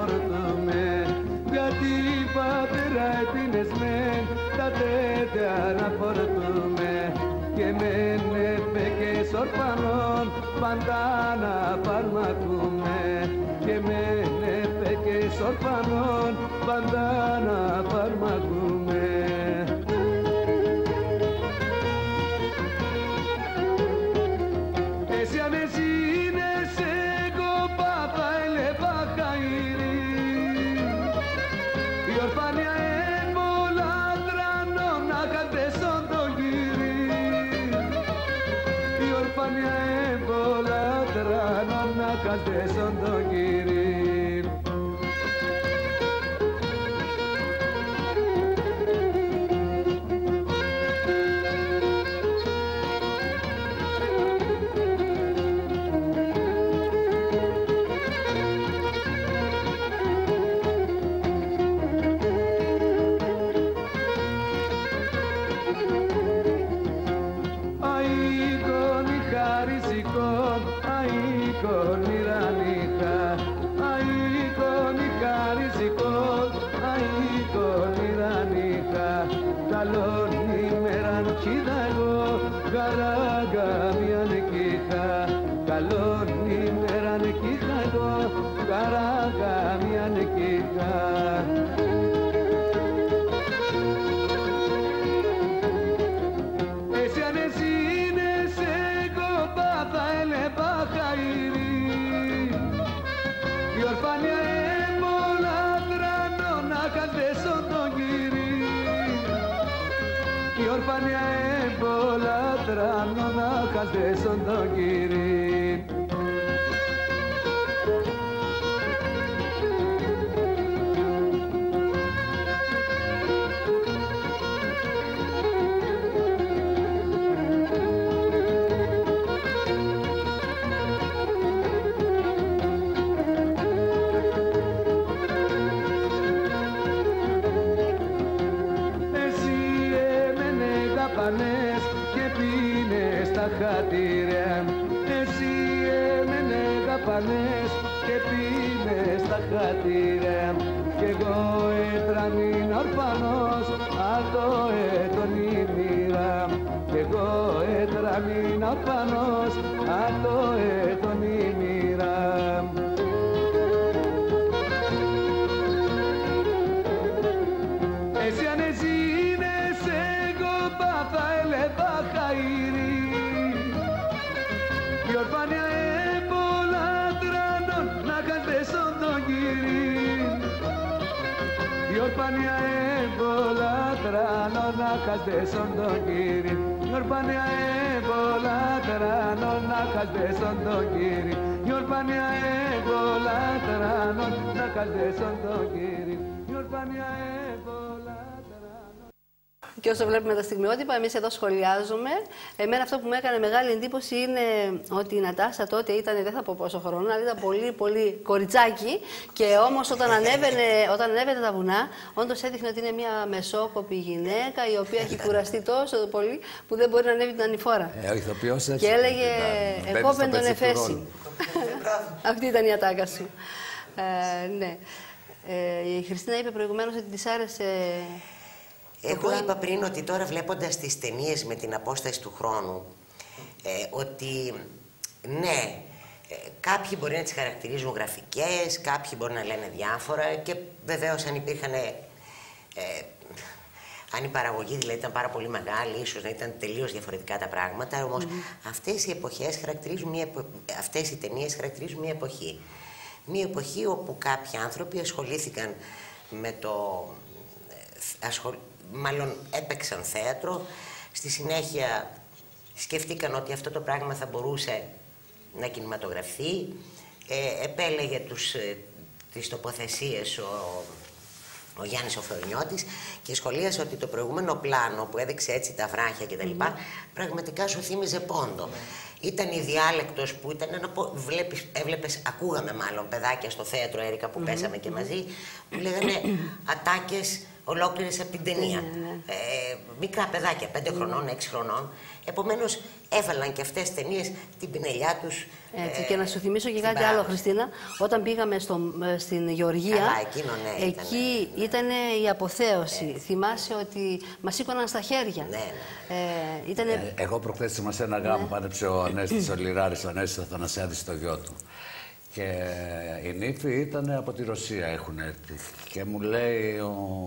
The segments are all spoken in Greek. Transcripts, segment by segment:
φορτούμε, γιατί πατέρα επίνες μεν τα τέτοια να φορτούμε, και μεν επέκες ορφανών πάντα να παρμακούμε, και μεν επέκες ορφανών πάντα να παρμακούμε. Εσύ αν εσύ είναι σε κοπάτα ελεπά χαΐρι, η ορφάνια έμπολα τρανών να κατέσον το γύρι, η ορφάνια έμπολα τρανών να κατέσον το γύρι. Ορφάνια έμπολα τρανώ να χασδέσον το γύρι. Εσύ έμενε δαπανές και πίνες τα χατήρια, κι εγώ έτρανην ορφανός, αυτό έτον η μοίρα, κι εγώ έτρανην ορφανός, αυτό έτον η μοίρα. Εσύ αν εσύ είναι σε κοπάθα ελεπά χαΐρι, η ορφάνια έμπολα τρανών να κατέσον το γύρι, η ορφάνια έμπολα τρανών να κατέσον το γύρι, η ορφάνια έμπολα τρανών να κατέσον το γύρι, η ορφάνια έμπολα τρανών να κατέσον το γύρι, η ορφάνια έμπολα. Και όσο βλέπουμε τα στιγμιότυπα, εμείς εδώ σχολιάζουμε. Εμένα αυτό που μου έκανε μεγάλη εντύπωση είναι ότι η Νατάσα τότε ήταν, δεν θα πω πόσο χρόνο, αλλά ήταν πολύ, πολύ κοριτσάκι. Και όμως όταν ανέβαινε τα βουνά, όντως έδειχνε ότι είναι μια μεσόκοπη γυναίκα, η οποία έχει κουραστεί τόσο πολύ που δεν μπορεί να ανέβει την ανηφόρα. Και έλεγε, εγώ πεν τον εφέσει. Αυτή ήταν η ατάκα σου. Ναι. Η Χριστίνα είπε προηγουμένως ότι της άρεσε. Εγώ είπα πριν ότι τώρα βλέποντας τις ταινίες με την απόσταση του χρόνου, ότι ναι, κάποιοι μπορεί να τις χαρακτηρίζουν γραφικές, κάποιοι μπορεί να λένε διάφορα και βεβαίως αν υπήρχαν, αν η παραγωγή δηλαδή ήταν πάρα πολύ μεγάλη, ίσως να ήταν τελείως διαφορετικά τα πράγματα, όμως αυτές οι εποχές χαρακτηρίζουν αυτές οι ταινίες χαρακτηρίζουν μια εποχή. Μια εποχή όπου κάποιοι άνθρωποι ασχολήθηκαν με το... μάλλον έπαιξαν θέατρο, στη συνέχεια σκεφτήκαν ότι αυτό το πράγμα θα μπορούσε να κινηματογραφηθεί, επέλεγε τις τοποθεσίες ο Γιάννης ο Φεωνιώτης και σχολίασε ότι το προηγούμενο πλάνο που έδειξε έτσι τα βράχια κτλ. Πραγματικά σου θύμιζε Πόντο. Ήταν η διάλεκτος που ήταν έβλεπες, ακούγαμε μάλλον παιδάκια στο θέατρο Έρικα που πέσαμε και μαζί, που λέγανε ατάκες ολόκληρες από την ταινία. Μικρά παιδάκια, 5 χρονών, 6 χρονών. Επομένως, έβαλαν και αυτές τις ταινίες την πινελιά τους. Έτσι, και να σου θυμίσω και κάτι άλλο, Χριστίνα. Όταν πήγαμε στην Γεωργία, εκεί ήταν η αποθέωση. Θυμάσαι ότι μας σήκωναν στα χέρια. Εγώ προχθές ήμουν σε ένα γάμο, πάνεψε ο Ανέστης ο Λιράρης, ο Ανέστης Αθανασιάδης, το γιο του. Και η νύφη ήταν από τη Ρωσία, έχουν έρθει. Και μου λέει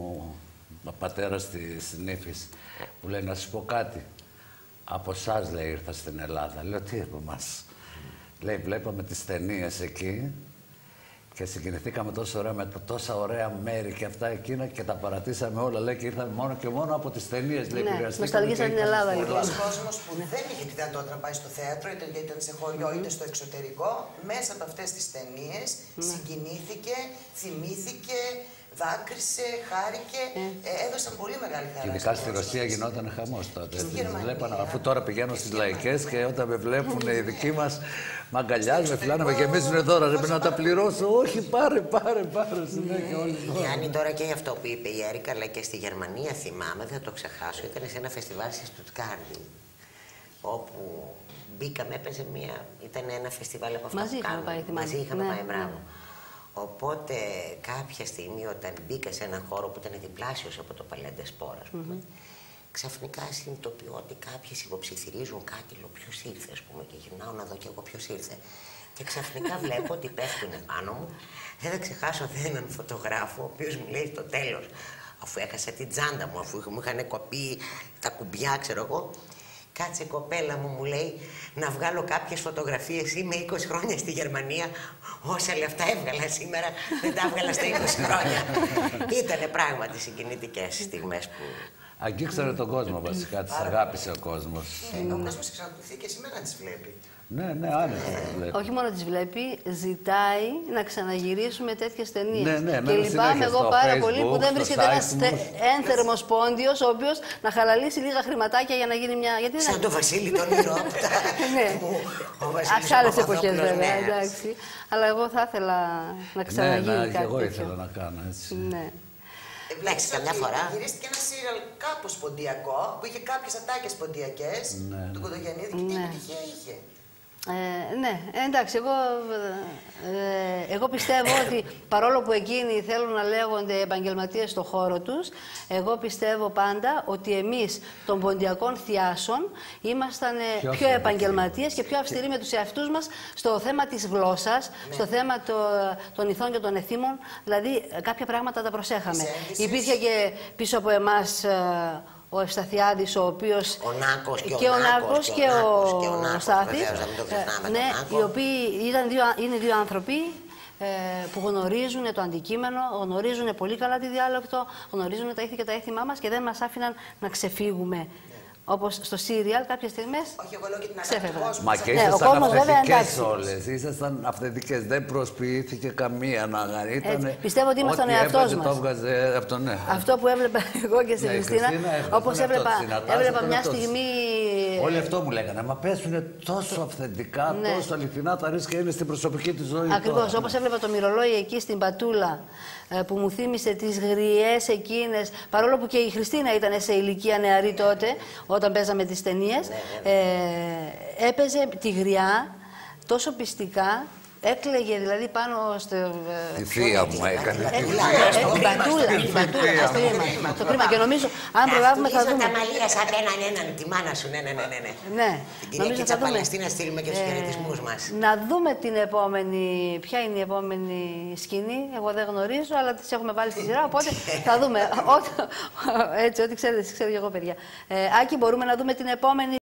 ο πατέρας της νύφης, μου λέει να σου πω κάτι. Από εσάς, λέει, ήρθα στην Ελλάδα. Λέω, τι από εμάς. Λέει, βλέπαμε τις ταινίες εκεί και συγκινηθήκαμε τόσο ωραία με τόσα ωραία μέρη και αυτά εκείνα και τα παρατήσαμε όλα. Λέει, και ήρθαμε μόνο και μόνο από τις ταινίες. Λέει, νοσταλγήσαμε την Ελλάδα. Πολλοί κόσμος που δεν είχε τη δυνατότητα να πάει στο θέατρο, είτε γιατί ήταν σε χωριό είτε στο εξωτερικό, μέσα από αυτές τις ταινίες συγκινήθηκε, θυμήθηκε, δάκρυσε, χάρηκε, έδωσαν πολύ μεγάλη χαρά. Ειδικά στη Ρωσία γινόταν χαμός τότε. Βλέπανε, αφού τώρα πηγαίνουν στις λαϊκές και όταν με βλέπουν οι δικοί μας μ' αγκαλιάζουν, με φυλάνε, με γεμίζουν τώρα, πρέπει να τα πληρώσω. Όχι, πάρε, συνέχεια όλοι. Γιάννη, τώρα και αυτό που είπε η Έρικα, αλλά και στη Γερμανία θυμάμαι, δεν θα το ξεχάσω, ήταν σε ένα φεστιβάλ στη Στουτγκάρδη, όπου μπήκαμε, έπαιζε ήταν ένα φεστιβάλ από αυτά που κάνουμε. Μαζί είχαμε πάει, μπράβο. Οπότε κάποια στιγμή όταν μπήκα σε έναν χώρο που ήταν διπλάσιος από το Παλέντε Σπορ, ας πούμε, ξαφνικά συνειδητοποιώ ότι κάποιες υποψιθυρίζουν κάτι, λέω ποιος ήρθε, ας πούμε, και γυρνάω να δω κι εγώ ποιος ήρθε. Και ξαφνικά βλέπω ότι πέφτουν πάνω μου. Δεν θα ξεχάσω έναν φωτογράφο, ο οποίος μου λέει στο τέλος, αφού έχασα την τσάντα μου, αφού μου είχαν κοπεί τα κουμπιά, ξέρω εγώ. Κάτσε κοπέλα μου, μου λέει, να βγάλω κάποιες φωτογραφίες. Είμαι 20 χρόνια στη Γερμανία. Όσα λεφτά έβγαλα σήμερα, δεν τα έβγαλα στα 20 χρόνια. Ήτανε πράγματι συγκινητικές στιγμές που... Αγγίξανε τον κόσμο βασικά, τις αγάπησε ο κόσμος. Ο κόσμος εξακολουθεί και σήμερα να τις βλέπει. Ναι, άνετα τις βλέπει. Όχι μόνο τις βλέπει, ζητάει να ξαναγυρίσουμε τέτοιες ταινίες. Ναι, και λυπάμαι εγώ πάρα πολύ που δεν βρίσκεται ένας ένθερμος πόντιος, ο οποίος να χαλαλήσει λίγα χρηματάκια για να γίνει μια... Σαν το Βασίλη τον Ήρω. Ας άλλες εποχές βέβαια, εντάξει. Αλλά εγώ θα ήθελα να ξαναγίνει κάτι τέτοιο. Ναι, εγώ ήθελα να κάνω έτσι. Εντάξει, καμιά φορά. Γυρίστηκε ένα σύριαλ κάπως ποντιακό, που είχε κάποιες ατάκες ποντιακές, του Κοντογιαννίδη, και τι επιτυχία είχε. Ναι, εντάξει, εγώ πιστεύω ότι παρόλο που εκείνοι θέλουν να λέγονται επαγγελματίες στον χώρο τους, εγώ πιστεύω πάντα ότι εμείς των ποντιακών θειάσεων ήμασταν πιο επαγγελματίες και πιο αυστηροί με τους εαυτούς μας στο θέμα της γλώσσας, στο θέμα των ηθών και των εθήμων, δηλαδή κάποια πράγματα τα προσέχαμε. Υπήρχε και πίσω από εμάς ο Ευσταθιάδης, ο οποίος... Ο Νάκος και ο Στάθης, οι οποίοι είναι δύο άνθρωποι που γνωρίζουν το αντικείμενο, γνωρίζουν πολύ καλά τη διάλεκτο, γνωρίζουν τα ήθη και τα έθιμά μας και δεν μας άφηναν να ξεφύγουμε. Όπως στο σύριαλ κάποιες στιγμές ξέφευγαν. Μα και ήσασταν αυθεντικές όλες. Ήσασταν αυθεντικές. Δεν προσποιήθηκε καμία να ήταν. Πιστεύω ότι ήμασταν ο εαυτός μας. Αυτό που έβλεπα εγώ και στην Χριστίνα, όπως έβλεπα μια στιγμή... Όλοι αυτό μου λέγανε. Μα πέσουνε τόσο αυθεντικά, τόσο αληθινά τα ρίσκα είναι στην προσωπική του ζωή. Ακριβώς. Όπως έβλεπα το μυρολόι εκεί στην Πατούλα, που μου θύμισε τις γριές εκείνες, παρόλο που και η Χριστίνα ήταν σε ηλικία νεαρή τότε, όταν παίζαμε τις ταινίες, έπαιζε τη γριά τόσο πιστικά, έκλαιγε δηλαδή πάνω στο... Τη θεία μου έκανε. Την Πατούλα, στο κρίμα. Και νομίζω, αν προλάβουμε θα δούμε... Τα μαλλία σαν έναν, τη μάνα σου, ναι. Την κυρία Κιτσαπαλαστή να στείλουμε και τους χαιρετισμούς μας. Να δούμε την επόμενη, ποια είναι η επόμενη σκηνή, εγώ δεν γνωρίζω, αλλά τις έχουμε βάλει στη σειρά, οπότε θα δούμε. Έτσι, ό,τι ξέρετε, ξέρω και εγώ παιδιά. Άκη, μπορούμε να δούμε την επόμενη...